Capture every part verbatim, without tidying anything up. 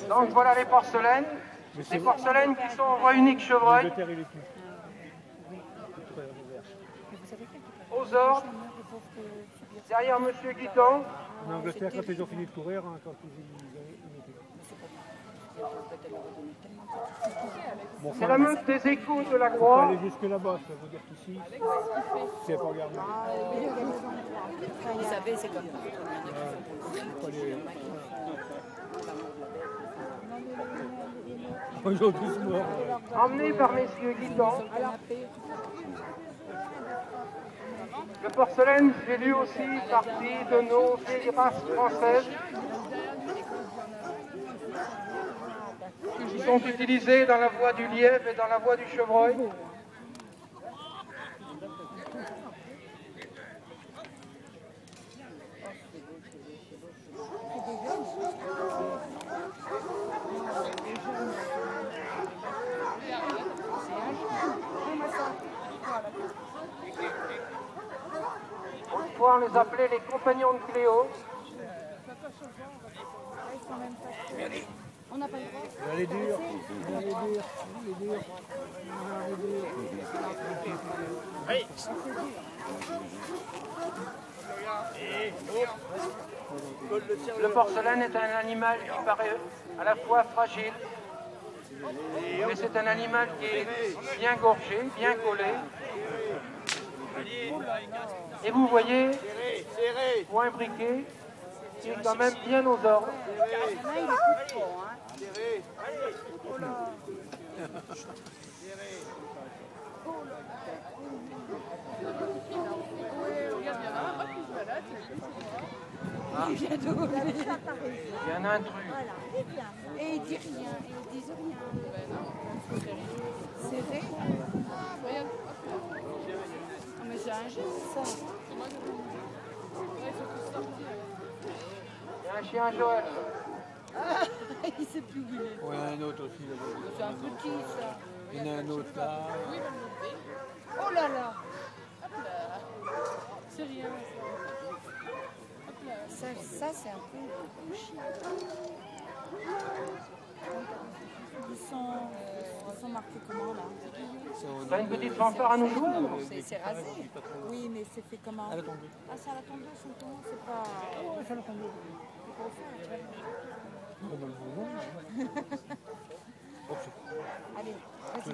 Donc voilà les porcelaines. Les porcelaines qui sont en voie unique chevreuil. Aux ordres. Derrière Monsieur Guiton. En Angleterre, quand ils ont fini de courir, hein, quand ils, ils ont bon, c'est la meute des échos de la faut pas Croix. aller jusque là-bas, ça veut dire qu'ici, c'est pas regardé. Vous savez, c'est comme Aujourd'hui, c'est mort. Emmené par messieurs Guiton. Le porcelaine fait lui aussi partie de nos vieilles races françaises qui sont utilisées dans la voie du lièvre et dans la voie du chevreuil. Autrefois, on les appelait les compagnons de Cléo. on n'a pas le droit. Elle est dure, elle est dure, elle est dure. Elle est dure. Le porcelaine est un animal qui paraît à la fois fragile, mais c'est un animal qui est bien gorgé, bien collé. Et vous voyez, ou un briquet qui est quand même bien aux ordres. Ah. Il y a un intrus. Et ils disent rien, ils disent rien. C'est vrai. Mais j'ai un jeu, ça. Il y a un chien Joël. Ah, il sait plus où il est. Ouais, un autre aussi. C'est un petit, ça. Il y en a un autre là. Oh là là. C'est rien, ça. Ça, c'est un peu un chien. Ils sont, ils sont marqués comment, là? T'as une petite fanfare à nous jouer? C'est rasé. Oui, mais c'est fait comment? Elle a tombé. Ah, c'est à la tondeuse, son ton, c'est pas... Oh, ça l'a tombé. C'est pas au fond, tu vois. Oh, ben, non. Allez, vas-y.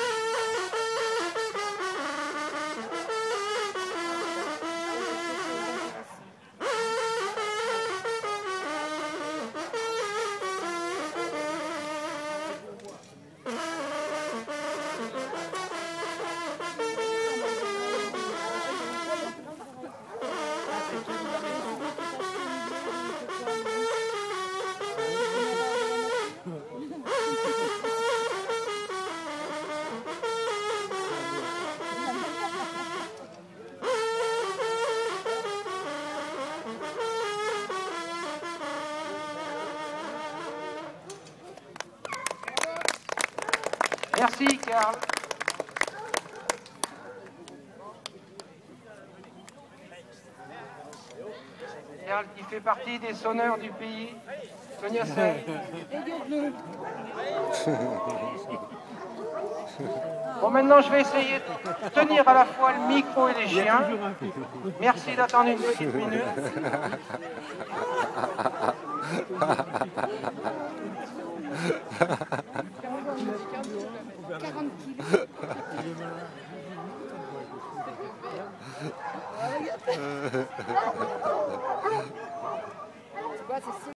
Merci, Karl. Karl qui fait partie des sonneurs du pays. Sonia Sey. Bon, maintenant, je vais essayer de tenir à la fois le micro et les chiens. Merci d'attendre une petite minute. quarante kilos. Tu vois, c'est